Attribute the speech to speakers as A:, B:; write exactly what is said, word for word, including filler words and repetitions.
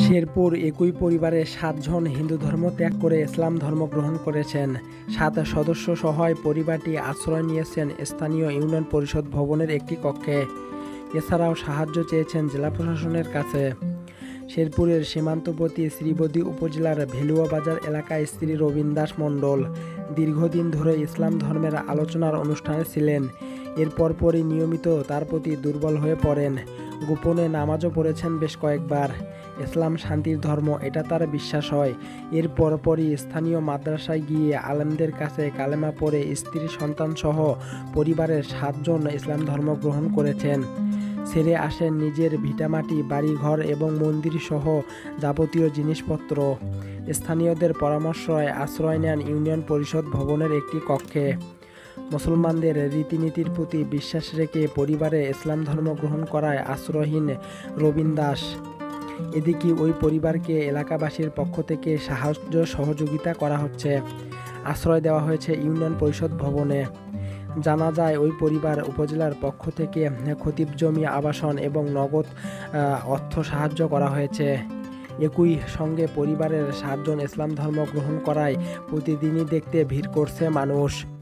A: শেরপুর একই পরিবারের সাতজন হিন্দু ধর্ম ত্যাগ করে ইসলাম ধর্ম গ্রহণ করেছেন। সাত সদস্য সহ পরিবারটি আশ্রয় নিয়েছেন স্থানীয় ইউনিয়ন পরিষদ ভবনের একটি কক্ষে। এছাড়াও সাহায্য চেয়েছেন জেলা প্রশাসনের কাছে। শেরপুরের সীমান্তবর্তী শ্রীবদ্দী উপজেলার ভেলুয়া বাজার এলাকায় স্ত্রী রবীন দাস মণ্ডল দীর্ঘদিন ধরে ইসলাম ধর্মের আলোচনার অনুষ্ঠানে ছিলেন। এর পরপরই নিয়মিত তার প্রতি দুর্বল হয়ে পড়েন। গোপনে নামাজও পড়েছেন বেশ কয়েকবার। ইসলাম শান্তির ধর্ম, এটা তার বিশ্বাস হয়। এর পরপরই স্থানীয় মাদ্রাসায় গিয়ে আলেমদের কাছে কালেমা পড়ে স্ত্রী সন্তানসহ পরিবারের সাতজন ইসলাম ধর্ম গ্রহণ করেছেন। ছেড়ে আসেন নিজের ভিটামাটি, বাড়িঘর এবং মন্দির সহ যাবতীয় জিনিসপত্র। স্থানীয়দের পরামর্শে আশ্রয় নেন ইউনিয়ন পরিষদ ভবনের একটি কক্ষে। মুসলমানদের রীতিনীতির প্রতি বিশ্বাস রেখে পরিবারে ইসলাম ধর্ম গ্রহণ করায় আশ্রয়হীন রবীন দাস। এদিকে ওই পরিবারকে এলাকাবাসীর পক্ষ থেকে সাহায্য সহযোগিতা করা হচ্ছে। আশ্রয় দেওয়া হয়েছে ইউনিয়ন পরিষদ ভবনে। জানা যায়, ওই পরিবার উপজেলার পক্ষ থেকে খতিব জমি, আবাসন এবং নগদ অর্থ সাহায্য করা হয়েছে। একই সঙ্গে পরিবারের সাতজন ইসলাম ধর্ম গ্রহণ করায় প্রতিদিনই দেখতে ভিড় করছে মানুষ।